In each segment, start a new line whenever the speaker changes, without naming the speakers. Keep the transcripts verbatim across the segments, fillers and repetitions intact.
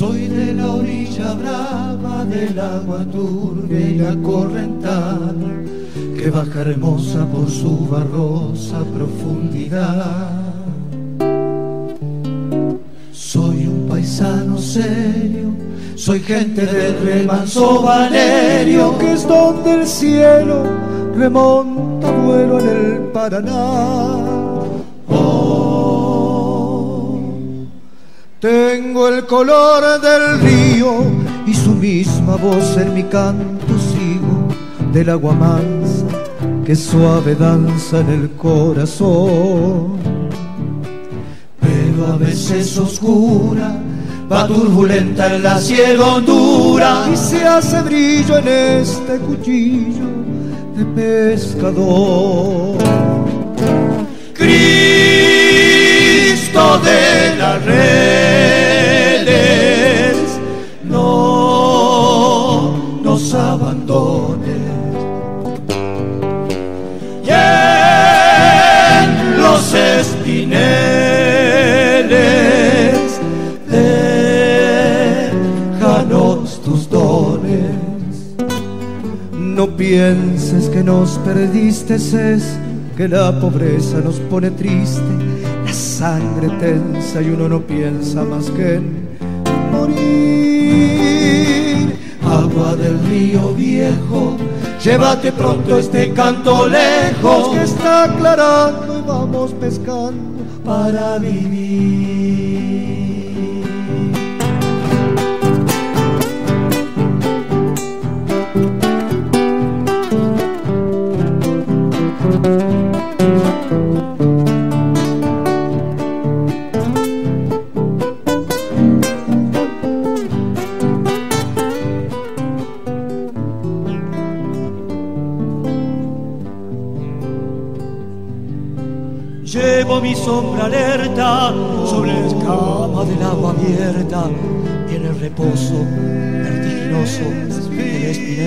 Soy de la orilla brava del agua turbia y la correntada que baja hermosa por su barrosa profundidad. Soy un paisano serio, soy gente del remanso Valerio, que es donde el cielo remonta vuelo en el Paraná. Oh, tengo el color del río y su misma voz en mi canto sigo, del agua mansa que suave danza en el corazón. Pero a veces oscura, va turbulenta en la ciega hondura y se hace brillo en este cuchillo de pescador. Cristo de las redes, no nos abandones. Y en los espineles déjanos tus dones. No pienses que nos perdiste, es que la pobreza nos pone triste, la sangre tensa y uno no piensa más que en morir. Agua del río viejo, llévate pronto este canto lejos, que está aclarando y vamos pescando para vivir. Llevo mi sombra alerta sobre la escama del agua abierta y en el reposo vertiginoso del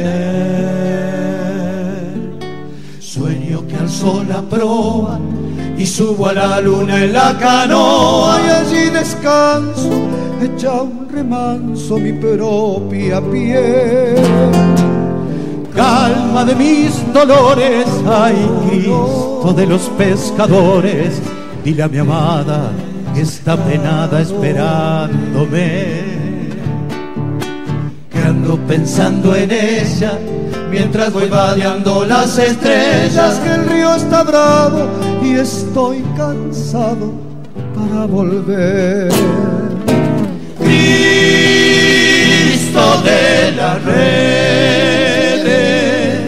espinel. Sueño que alzo la proa y subo a la luna en la canoa, y allí descanso, echa un remanso mi propia piel. Calma de mis dolores, ay Cristo de los pescadores, dile a mi amada que está penada esperándome, que ando pensando en ella mientras voy vadeando las estrellas, que el río está bravo y estoy cansado para volver. Cristo de la redes,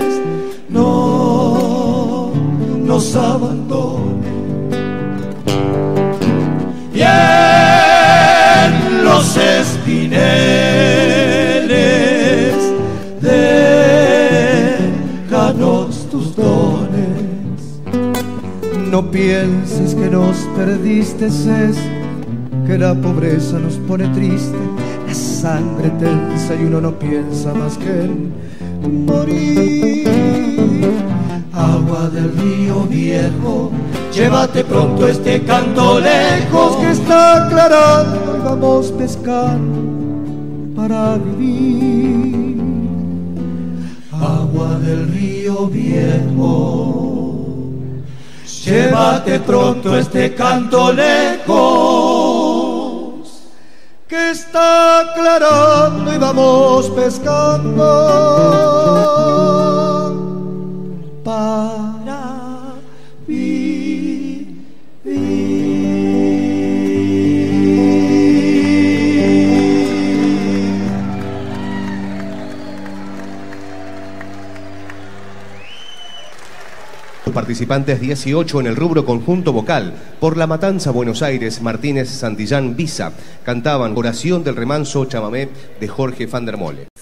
no nos abandone. Y en los espineles déjanos tus dones. No pienses que nos perdiste, es que la pobreza nos pone triste, la sangre tensa y uno no piensa más que en morir. Agua del río viejo, llévate pronto este canto lejos, que está aclarando y vamos pescando para vivir. Agua del río viejo, llévate pronto este canto lejos, que está aclarando y vamos pescando para vivir.
Participantes dieciocho en el rubro conjunto vocal. Por La Matanza, Buenos Aires, Martínez Santillán Visa. Cantaban Oración del Remanso, chamamé de Jorge van der Mole.